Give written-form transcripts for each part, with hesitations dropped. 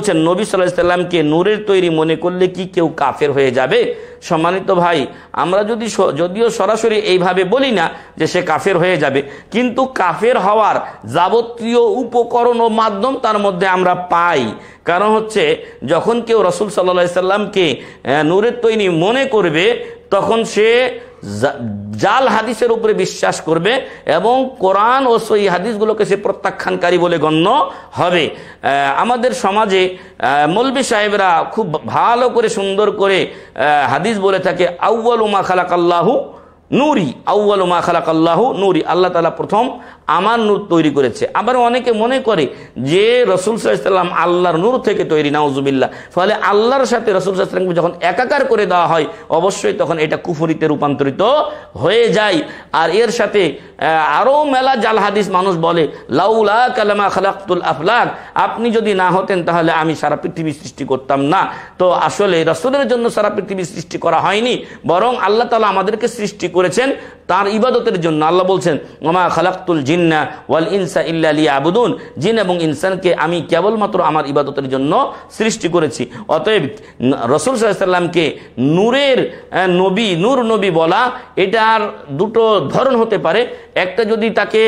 বলছেন নবী সাল্লাল্লাহু আলাইহি সাল্লামকে নূরের তৈরি মনে করলে কি কেউ কাফের হয়ে যাবে? সম্মানিত ভাই, আমরা যদিও সরাসরি এইভাবে বলি না যে সে কাফের হয়ে যাবে, কিন্তু কাফের হওয়ার যাবতীয় উপকরণ ও মাধ্যম তার মধ্যে আমরা পাই। কারণ হচ্ছে যখন কেউ রাসূল সাল্লাল্লাহু আলাইহি সাল্লামকে নূরের তৈরি মনে করবে, তখন সে জাল হাদিসের উপরে বিশ্বাস করবে এবং কোরআন ও সহিহ হাদিসগুলোকে সে প্রত্যাখ্যানকারী বলে গণ্য হবে। আমাদের সমাজে মৌলবী সাহেবরা খুব ভালো করে সুন্দর করে হাদিস বলে থাকে, আউয়ালু মা খালাকাল্লাহু নূরি, আউয়ালু মা খালাকাল্লাহু নূরি, আল্লাহ তাআলা প্রথম আমার নূর তৈরি করেছে। আবার অনেকে মনে করে যে রাসূল সাল্লাল্লাহু আলাইহি সাল্লাম আল্লাহর নূর থেকে তৈরি, নাউজুবিল্লাহ। ফলে আল্লাহর সাথে রাসূল সাল্লাল্লাহু আলাইহি সাল্লামকে যখন একাকার করে দেওয়া হয়, অবশ্যই তখন এটা কুফরিতে রূপান্তরিত হয়ে যায়। আর এর সাথে আরও মেলা জাল হাদিস মানুষ বলে, লাউলা কালামা খালাকতুল আফলাক, আপনি যদি না হতেন তাহলে আমি সারা পৃথিবী সৃষ্টি করতাম না। তো আসলে রাসূলের জন্য সারা পৃথিবী সৃষ্টি করা হয়নি, বরং আল্লাহ তাআলা আমাদেরকে সৃষ্টি করেছেন তার ইবাদতের জন্য। আল্লাহ বলছেন, ওমা খালাকতুল জিন্না ওয়াল ইনসা ইল্লা লিয়াবুদুন, জিন এবং ইনসানকে আমি কেবলমাত্র আমার ইবাদতের জন্য সৃষ্টি করেছি। অতএব রাসূল সাল্লাল্লাহু আলাইহি সাল্লামকে নূরের নবী, নূর নবী বলা, এটার দুটো ধরন হতে পারে। একটা, যদি তাকে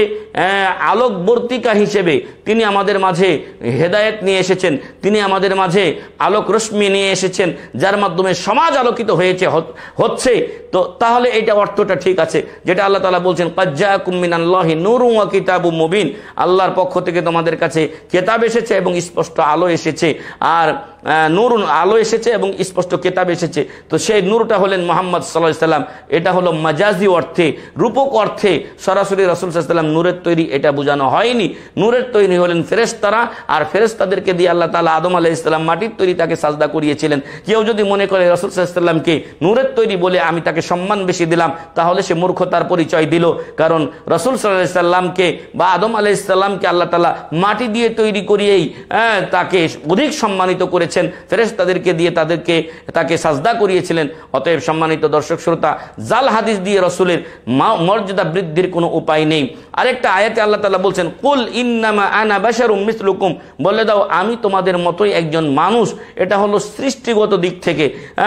আলোকবর্তিকা হিসেবে তিনি আমাদের মাঝে হেদায়েত নিয়ে এসেছেন, তিনি আমাদের মাঝে আলোক রশ্মি নিয়ে এসেছেন, যার মাধ্যমে সমাজ আলোকিত হচ্ছে, তো তাহলে এটা অর্থটা ঠিক আছে, যেটা আল্লাহ তাআলা বলছেন, ক্বাদ জাআকুম মিনাল্লাহি নূরুন ওয়া কিতাবুম মুবিন, আল্লাহর পক্ষ থেকে তোমাদের কাছে কিতাব এসেছে এবং স্পষ্ট আলো এসেছে। আর নূরুন, আলো এসেছে এবং স্পষ্ট কিতাব এসেছে। তো সেই নূরটা হলেন মুহাম্মদ সাল্লাল্লাহু আলাইহি সাল্লাম। এটা হলো মাজাজি অর্থে, রূপক অর্থে। সরাসরি রাসূল সাল্লাল্লাহু আলাইহি সাল্লাম নূরের তৈরি এটা বোঝানো হয়নি। নূরের তৈরি হলেন ফেরেশতারা, আর ফেরেশতাদেরকে দিয়ে আল্লাহ তাআলা আদম আলাইহিস সালাম মাটির তৈরি তাকে সাজদা করিয়েছিলেন। কেউ যদি মনে করে রাসূল সাল্লাল্লাহু আলাইহি সাল্লামকে নূরের তৈরি বলে আমি তাকে সম্মান বেশি দিলাম, তাহলে সে মূর্খতার পরিচয় দিল। কারণ রাসূল সাল্লাল্লাহু আলাইহি সাল্লামকে বা আদম আলাইহিস সালামকে আল্লাহ তাআলা মাটি দিয়ে তৈরি করিয়েই তাকে অধিক সম্মানিত করেছেন, ফেরেশতাদেরকে দিয়ে তাকে সাজদা করিয়েছিলেন। অতএব সম্মানিত দর্শক শ্রোতা, জাল হাদিস দিয়ে রাসূলের মর্যাদা বৃদ্ধির কোনো উপায় নেই। আরেকটা আয়াতে আল্লাহ তাআলা বলছেন, কুল ইন্নামা আনা বাশারুম মিসলুকুম, বলে দাও আমি তোমাদের মতোই একজন মানুষ। এটা হলো সৃষ্টিগত দিক থেকে।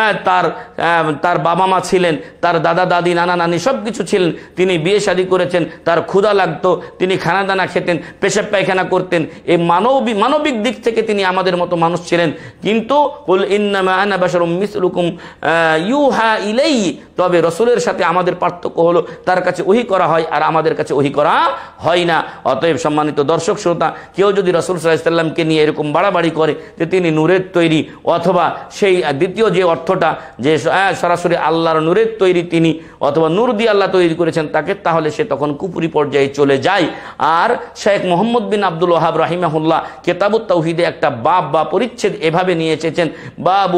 তার বাবা মা ছিলেন, তার দাদা দাদি নানা নানি সব কিছু ছিলেন, তিনি বিয়ে শাদী করেছেন, তার ক্ষুধা লাগতো, তিনি খানা দানা খেতেন, পেশাব পায়খানা করতেন, এই মানবিক দিক থেকে তিনি আমাদের মতো মানুষ ছিলেন। কিন্তু কুল ইন্নামা আনা বাশারুম মিসলুকুম ইউহা ইলাইহি, তবে রাসূলের সাথে আমাদের পার্থক্য হলো তার কাছে ওহী করা হয় আর আমাদের কাছে ওহী করা হয় না। অতএব সম্মানিত দর্শক শ্রোতা, কেউ যদি রাসূল সাল্লাল্লাহু আলাইহি সাল্লামকে নিয়ে এরকম বাড়াবাড়ি করে যে তিনি নূরের তৈরি, অথবা সেই দ্বিতীয় যে অর্থটা যে সরাসরি আল্লাহর নূরের তৈরি তিনি, অথবা নূর দিয়ে আল্লাহ তৈরি করেছেন তাকে, তাহলে সে তখন কুফরি পর্যায়ে চলে যায়। আর শেখ মুহাম্মদ বিন আব্দুল ওয়াহাব রাহিমাহুল্লাহ কিতাবুত তাওহীদে একটা বাব বা পরিচ্ছেদ এভাবে নিয়ে এসেছেন, বাবু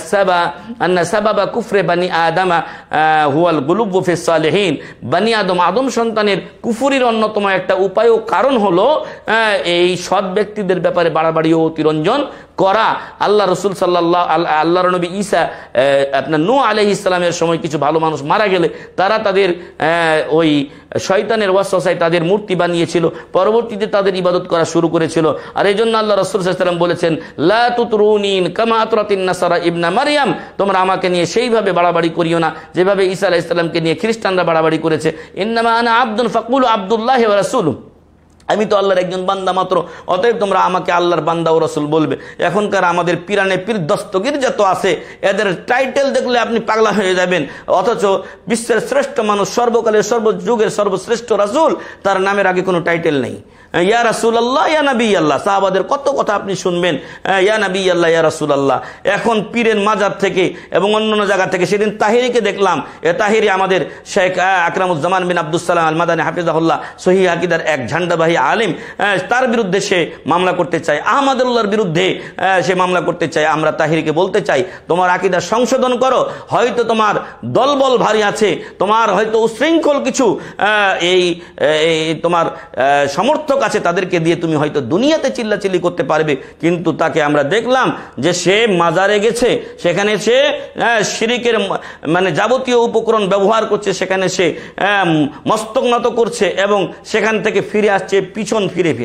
আন্না সাবাবা কুফরে বানি আদম হুয়াল গুলুব ফিস সালিহিন, বানি আদম সন্তানের কুফরির অন্যতম একটা উপায় ও কারণ হলো এই সৎ ব্যক্তিদের ব্যাপারে বাড়াবাড়ি ও অতিরঞ্জন করা। আল্লাহ রসুল আল্লাহর নবী ঈসা আপনার নূহ আলাইহিস সালামের সময় কিছু ভালো মানুষ মারা গেলে তারা তাদের ওই শয়তানের ওয়াসওয়াসায় তাদের মূর্তি বানিয়েছিল, পরবর্তীতে তাদের ইবাদত করা শুরু করেছিল। আর এই জন্য আল্লাহ রাসূল সাল্লাল্লাহু আলাইহি ওয়াসাল্লাম বলেছেন, লা তুতরুনিন কামা আতরাতিন নাসারা ইবনা মারইয়াম, তোমরা আমাকে নিয়ে সেইভাবে বাড়াবাড়ি করিও না যেভাবে ঈসা আলাইহিস সালামকে নিয়ে খ্রিস্টানরা বাড়াবাড়ি করেছে। ইন্নামা আনা আবদুন ফাকুলু আব্দুল্লাহি ওয়া রাসূলুহু, আমি তো আল্লাহর একজন বান্দা মাত্র, অতএব তোমরা আমাকে আল্লাহর বান্দা ও রাসূল বলবে। এখনকার আমাদের পিরানে পীর দস্তগীর যত আছে, এদের টাইটেল দেখলে আপনি পাগলা হয়ে যাবেন, অথচ বিশ্বের শ্রেষ্ঠ মানুষ, সর্বকালের সর্বযুগের সর্বশ্রেষ্ঠ রাসূল, তার নামের আগে কোনো টাইটেল নেই। ইয়া রাসূলুল্লাহ, ইয়া নবী আল্লাহ, সাহাবাদের কত কথা আপনি শুনবেন, ইয়া নবী আল্লাহ, ইয়া রাসূলুল্লাহ। এখন পীরের মাজার থেকে এবং অন্যান্য জায়গা থেকে, সেদিন তাহিরিকে দেখলাম, তাহিরি আমাদের শেখ আকরামুজ্জামান বিন আব্দুস সালাম আল মাদানী হাফিজাহুল্লাহ সহিহ আকীদার এক ঝান্ডাবাহী আলেম, তার বিরুদ্ধে সে মামলা করতে চায়, আহমদুল্লাহর বিরুদ্ধে সে মামলা করতে চায়। আমরা তাহিরিকে বলতে চাই, তোমার আকীদা সংশোধন করো, হয়তো তোমার দলবল ভারী আছে, তোমার হয়তো উশৃঙ্খল কিছু এই তোমার সমর্থক আছে, তাদেরকে দিয়ে তুমি হয়তো দুনিয়াতে চিল্লাচিল্লি করতে পারবে। কিন্তু তাকে আমরা দেখলাম যে সে মাজারে গেছে, সেখানে সে শিরিকের মানে যাবতীয় উপকরণ ব্যবহার করছে, সেখানে সে মস্তক নত করছে এবং সেখান থেকে ফিরে আসছে পিছন ফিরে।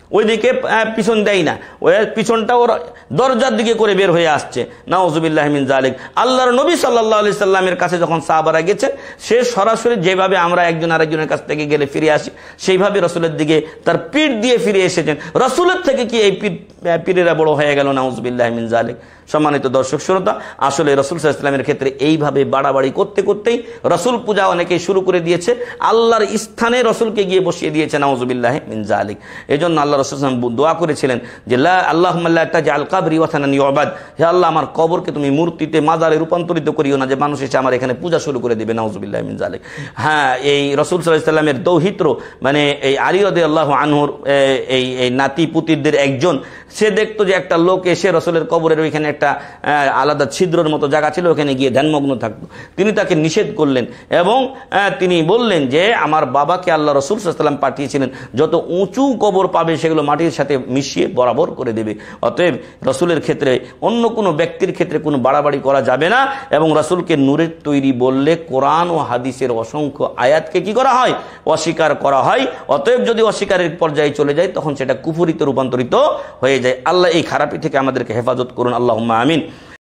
ওইদিকে পিছন দেয় না, ওই পিছনটা ওর দরজার দিকে করে বের হয়ে আসছে। নাউজুবিল্লাহ মিন যালিক। আল্লাহর নবী সাল্লাল্লাহু আলাইহি সাল্লামের কাছে যখন সাহাবারা গেছেন, সে সরাসরি যেভাবে আমরা একজন আরেকজনের কাছ থেকে গেলে ফিরে আসি, সেইভাবে রসুলের দিকে তার পিঠ দিয়ে ফিরে এসেছেন। রসুলের থেকে কি এই পীরেরা বড় হয়ে গেল? নাউজুবিল্লাহ মিন যালিক। সম্মানিত দর্শক শ্রোতা, আসলে রসুল সাল্লাল্লাহু আলাইহি ওয়াসাল্লামের ক্ষেত্রে এইভাবে বাড়াবাড়ি করতে করতেই রসুল পূজা অনেকেই শুরু করে দিয়েছে, আল্লাহর স্থানে রসুলকে গিয়ে বসিয়ে দিয়েছে। নাউজুবিল্লাহ মিন যালিক। এই জন্য আল্লাহ রাসূল সাল্লাল্লাহু আলাইহি ওয়াসাল্লাম দোয়া করেছিলেন যে আল্লাহুম্মা লা তাজআল কবরি ওয়াসানান ইউবাদ, হে আল্লাহ আমার কবরকে তুমি মূর্তিতে, মাজারে রূপান্তরিত করিও না, যে মানুষ এসে আমার এখানে পূজা শুরু করে দিবে। নাউজুবিল্লাহ মিন যালিক। হ্যাঁ, এই রসুল সাল্লাল্লাহু আলাইহি ওয়াসাল্লামের দৌহিত্র মানে এই আলী রাদিয়াল্লাহু আনহুর এই নাতি পুতিদের একজন, সে দেখতো যে একটা লোক এসে রসুলের কবরের ওইখানে একটা আলাদা ছিদ্রের মতো জায়গা ছিল, ওখানে গিয়ে ধ্যানমগ্ন থাকতো। তিনি তাকে নিষেধ করলেন এবং তিনি বললেন যে আমার বাবাকে আল্লাহ রসুল সাল্লাল্লাহু আলাইহি ওয়াসাল্লাম পাঠিয়েছিলেন, যত উঁচু কবর পাবে সেগুলো মাটির সাথে মিশিয়ে বরাবর করে দেবে। অতএব রসুলের ক্ষেত্রে অন্য কোনো ব্যক্তির ক্ষেত্রে কোনো বাড়াবাড়ি করা যাবে না। এবং রসুলকে নূরের তৈরি বললে কোরআন ও হাদিসের অসংখ্য আয়াতকে কি করা হয়? অস্বীকার করা হয়। অতএব যদি অস্বীকারের পর্যায়ে চলে যায়, তখন সেটা কুফরিতে রূপান্তরিত হয়ে যায়। আল্লাহ এই খারাপি থেকে আমাদেরকে হেফাজত করুন, আল্লাহুম্মা আমিন।